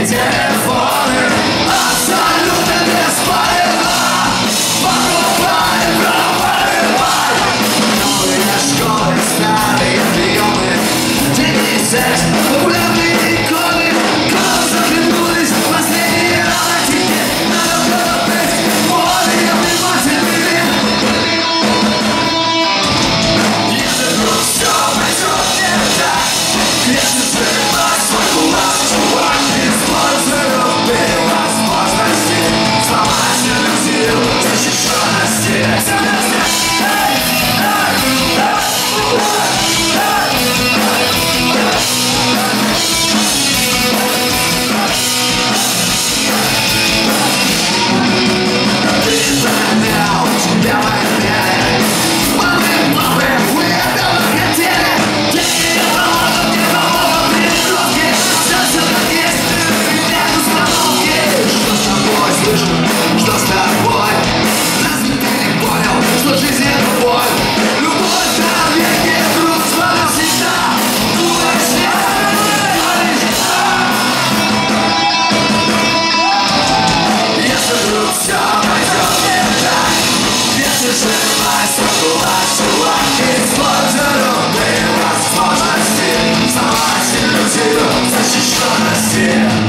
телефоны абсолютно бесполезно. Покупай, промывай. Новые школы, старые приемы, деньги, секс, популярные иконы. Кого заглянулись в последний раз? Теперь надо быть более внимательными. Если вдруг все пойдет не так, если сжимай свой кулак, чувак, используй любые возможности, сломать иллюзию защищенности. Что с тобой? Разве ты не понял, что жизнь это боль? Любовь, здоровье, груз, вода всегда. Если вдруг все пойдет не так, если сжимай свой кулак, чувак, используй любые возможности, сломать иллюзию защищенности.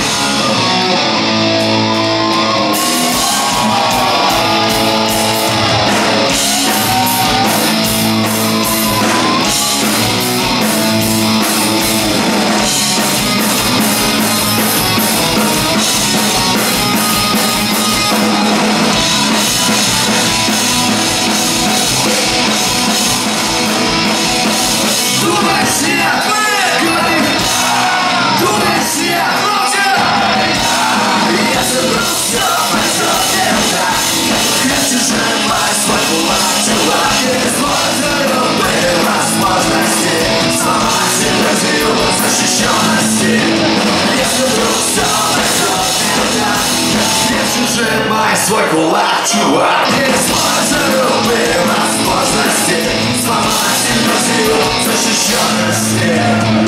Сжимай свой кулак, чувак, используй любые возможности, сломать иллюзию защищенности.